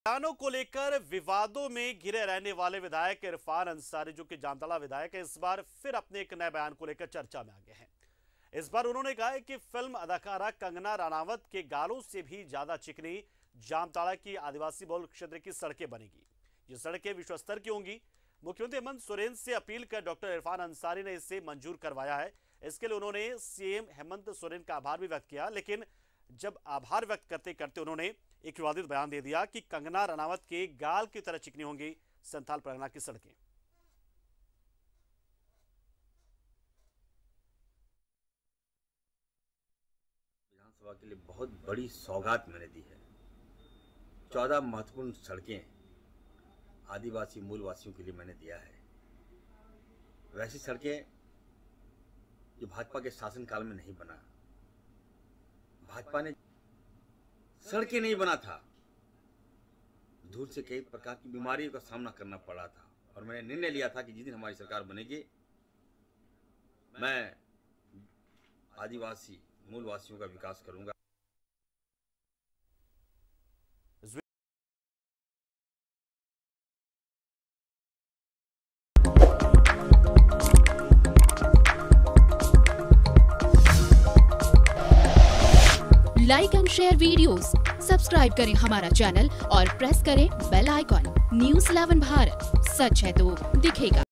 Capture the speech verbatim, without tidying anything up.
बयानों को लेकर विवादों में घिरे रहने वाले विधायक इरफान अंसारी, जो कि जामताड़ा विधायक है, इस बार फिर अपने एक नए बयान को लेकर चर्चा में आ गए हैं। इस बार उन्होंने कहा है कि फिल्म अदाकारा कंगना रनावत के गालों से भी ज्यादा चिकनी जामताड़ा की आदिवासी बहुल क्षेत्र की सड़कें बनेगी। ये सड़कें विश्व स्तर की होंगी। मुख्यमंत्री हेमंत सोरेन से अपील कर डॉक्टर इरफान अंसारी ने इसे मंजूर करवाया है। इसके लिए उन्होंने सीएम हेमंत सोरेन का आभार भी व्यक्त किया, लेकिन जब आभार व्यक्त करते करते उन्होंने एक विवादित बयान दे दिया कि कंगना रनावत के गाल की तरह चिकनी होंगी संथाल परगना की सड़कें। विधानसभा के लिए बहुत बड़ी सौगात मैंने दी है। चौदह महत्वपूर्ण सड़कें आदिवासी मूलवासियों के लिए मैंने दिया है। वैसी सड़कें जो भाजपा के शासनकाल में नहीं बना। भाजपा ने सड़कें नहीं बना था, धूल से कई प्रकार की बीमारियों का सामना करना पड़ा था, और मैंने निर्णय लिया था कि जिस दिन हमारी सरकार बनेगी मैं आदिवासी मूलवासियों का विकास करूंगा। Like and share videos, subscribe करें हमारा चैनल और प्रेस करें bell icon. News Eleven Bharat, सच है तो दिखेगा।